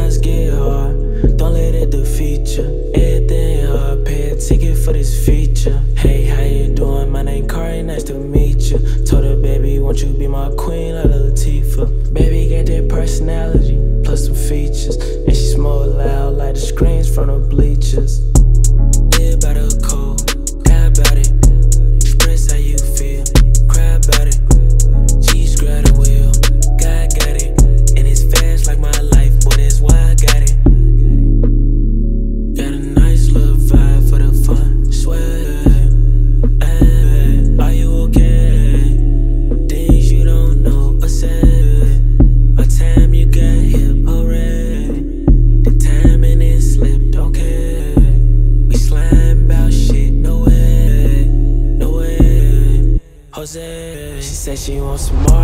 times get hard, don't let it defeat you. Everything hard, pay a ticket for this feature. Hey, how you doing? My name Cari, nice to meet you. Told her, baby, won't you be my queen like Latifah? Baby got that personality, plus some features. And she smoke loud like the screams from the bleachers. Yeah, by the cold, die about it. Express how you feel, cry about it. G's grab the wheel, God got it. And it's fast like my life, boy, that's why I got it. Got a nice little vibe for the fun, swear. Are you okay? Things you don't know or say. By time you got hip, already. The timing it slipped, okay. We slime about shit, no way, no way. Jose, she said she wants some more.